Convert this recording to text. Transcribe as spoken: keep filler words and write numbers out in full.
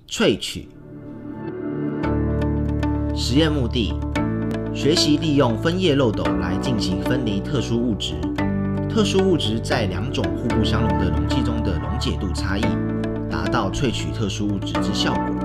萃取。实验目的：学习利用分叶漏斗来进行分离特殊物质。特殊物质在两种互不相容的溶剂中的溶解度差异，达到萃取特殊物质之效果。